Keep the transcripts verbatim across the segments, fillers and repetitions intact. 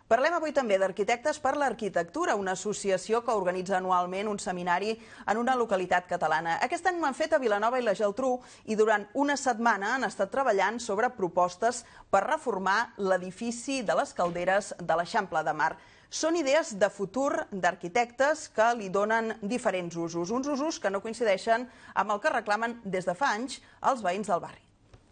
Parlem avui també d'Arquitectes per l'Arquitectura, una associació que organitza anualment un seminari en una localitat catalana. Aquest any ho han fet a Vilanova i la Geltrú i durant una setmana han estat treballant sobre propostes per reformar l'edifici de les Calderes de l'Eixample de Mar. Són idees de futur d'arquitectes que li donen diferents usos, uns usos que no coincideixen amb el que reclamen des de fa anys els veïns del barri.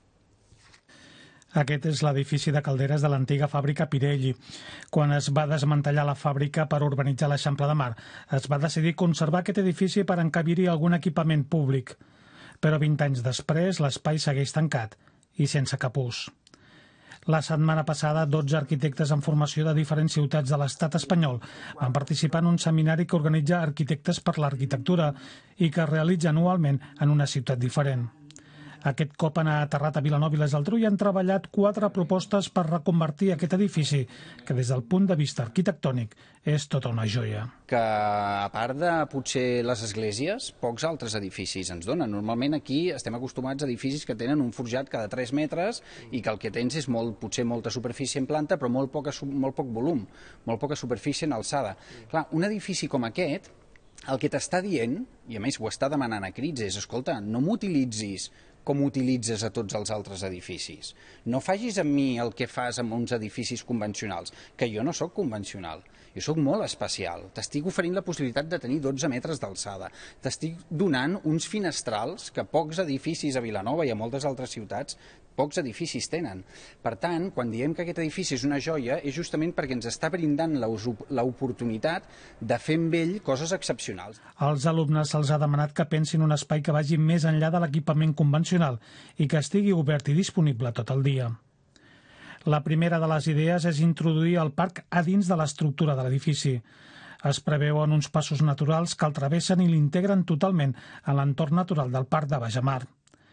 Aquest és l'edifici de calderes de l'antiga fàbrica Pirelli. Quan es va desmantellar la fàbrica per urbanitzar l'Eixample de Mar, es va decidir conservar aquest edifici per encabir-hi algun equipament públic. Però vint anys després, l'espai segueix tancat i sense cap ús. La setmana passada, dotze arquitectes en formació de diferents ciutats de l'estat espanyol van participar en un seminari que organitza Arquitectes per l'Arquitectura i que es realitza anualment en una ciutat diferent. Aquest cop han aterrat a Vilanova i la Geltrú i han treballat quatre propostes per reconvertir aquest edifici, que des del punt de vista arquitectònic és tota una joia. Que a part de potser les esglésies, pocs altres edificis ens donen. Normalment aquí estem acostumats a edificis que tenen un forjat cada tres metres i que el que tens és molt, potser molta superfície en planta però molt, poca, molt poc volum, molt poca superfície en alçada. Clar, un edifici com aquest, el que t'està dient, i a més ho està demanant a crits, és, escolta, no m'utilitzis com utilitzes a tots els altres edificis. No facis amb mi el que fas amb uns edificis convencionals, que jo no sóc convencional, jo sóc molt especial. T'estic oferint la possibilitat de tenir dotze metres d'alçada. T'estic donant uns finestrals que pocs edificis a Vilanova i a moltes altres ciutats pocs edificis tenen. Per tant, quan diem que aquest edifici és una joia, és justament perquè ens està brindant l'oportunitat de fer amb ell coses excepcionals. Als alumnes se'ls ha demanat que pensin un espai que vagi més enllà de l'equipament convencional i que estigui obert i disponible tot el dia. La primera de les idees és introduir el parc a dins de l'estructura de l'edifici. Es preveuen uns passos naturals que el travessen i l'integren totalment en l'entorn natural del parc de Baix-a-Mar.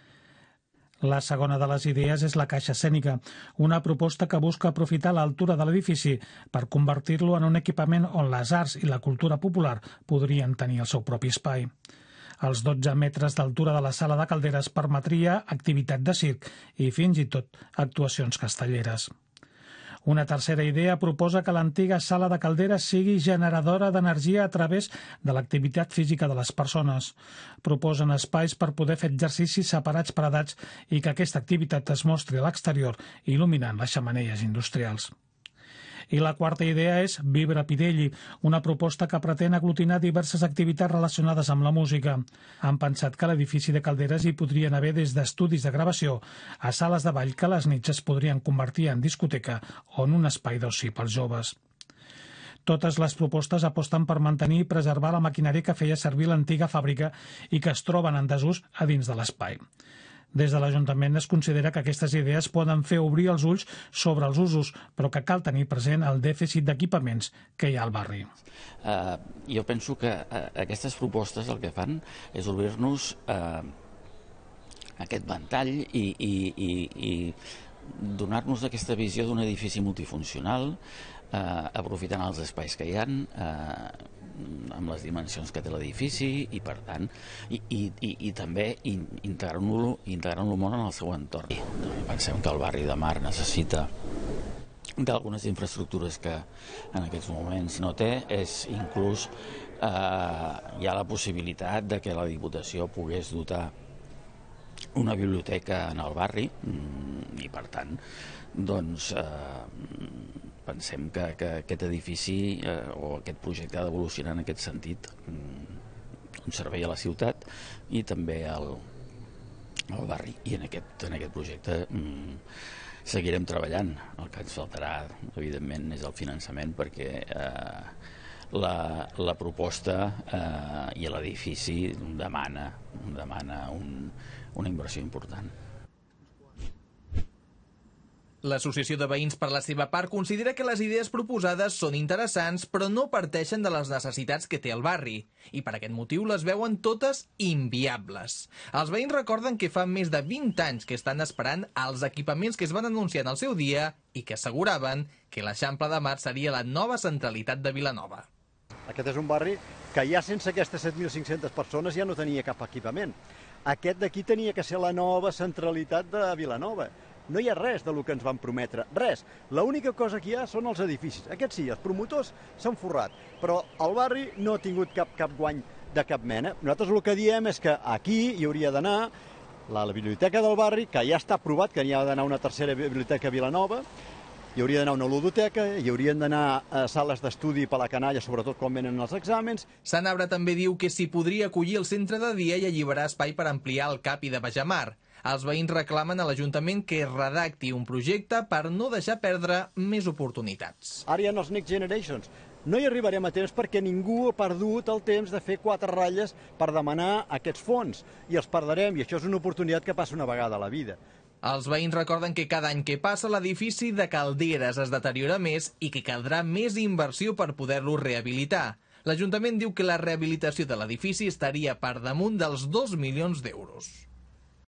La segona de les idees és la caixa escènica, una proposta que busca aprofitar l'altura de l'edifici per convertir-lo en un equipament on les arts i la cultura popular podrien tenir el seu propi espai. Els dotze metres d'altura de la sala de calderes permetria activitat de circ i fins i tot actuacions castelleres. Una tercera idea proposa que l'antiga sala de calderes sigui generadora d'energia a través de l'activitat física de les persones. Proposen espais per poder fer exercicis separats per edats i que aquesta activitat es mostri a l'exterior il·luminant les xemeneies industrials. I la quarta idea és Vibra Pirelli, una proposta que pretén aglutinar diverses activitats relacionades amb la música. Han pensat que a l'edifici de calderes hi podrien haver des d'estudis de gravació a sales de ball que a les nits es podrien convertir en discoteca o en un espai d'oci pels joves. Totes les propostes aposten per mantenir i preservar la maquinària que feia servir l'antiga fàbrica i que es troben en desús a dins de l'espai. Des de l'Ajuntament es considera que aquestes idees poden fer obrir els ulls sobre els usos, però que cal tenir present el dèficit d'equipaments que hi ha al barri. Uh, jo penso que uh, aquestes propostes el que fan és obrir-nos uh, aquest ventall i, i, i, i donar-nos aquesta visió d'un edifici multifuncional, uh, aprofitant els espais que hi ha, uh, amb les dimensions que té l'edifici i per tant i, i, i, i també integrant-lo integrant-lo molt en el seu entorn. Pensem que el barri de Mar necessita d'algunes infraestructures que en aquests moments no té, és inclús eh, hi ha la possibilitat de que la Diputació pogués dotar una biblioteca en el barri i per tant doncs eh, pensem que, que aquest edifici eh, o aquest projecte ha d'evolucionar en aquest sentit, un servei a la ciutat i també al, al barri. I en aquest, en aquest projecte mm, seguirem treballant. El que ens faltarà, evidentment, és el finançament perquè eh, la, la proposta eh, i l'edifici demana, demana un, una inversió important. L'Associació de Veïns, per la seva part, considera que les idees proposades són interessants però no parteixen de les necessitats que té el barri i per aquest motiu les veuen totes inviables. Els veïns recorden que fa més de vint anys que estan esperant els equipaments que es van anunciar en el seu dia i que asseguraven que l'Eixample de Mar seria la nova centralitat de Vilanova. Aquest és un barri que ja sense aquestes set mil cinc-centes persones ja no tenia cap equipament. Aquest d'aquí tenia que ser la nova centralitat de Vilanova. no hi ha res del que ens van prometre, res. L'única cosa que hi ha són els edificis. Aquests sí, els promotors s'han forrat, però el barri no ha tingut cap, cap guany de cap mena. Nosaltres el que diem és que aquí hi hauria d'anar la, la biblioteca del barri, que ja està aprovat que hi ha d'anar una tercera biblioteca a Vilanova, hi hauria d'anar una ludoteca, hi haurien d'anar a sales d'estudi per la canalla, sobretot quan venen els exàmens. Sant Abre també diu que s'hi podria acollir el centre de dia i alliberar espai per ampliar el CAP i de Bajamar. Els veïns reclamen a l'Ajuntament que redacti un projecte per no deixar perdre més oportunitats. Ara hi ha els Next Generations. No hi arribarem a temps perquè ningú ha perdut el temps de fer quatre ratlles per demanar aquests fons. I els perdrem, i això és una oportunitat que passa una vegada a la vida. Els veïns recorden que cada any que passa l'edifici de Calderes es deteriora més i que caldrà més inversió per poder-lo rehabilitar. L'Ajuntament diu que la rehabilitació de l'edifici estaria per damunt dels dos milions d'euros.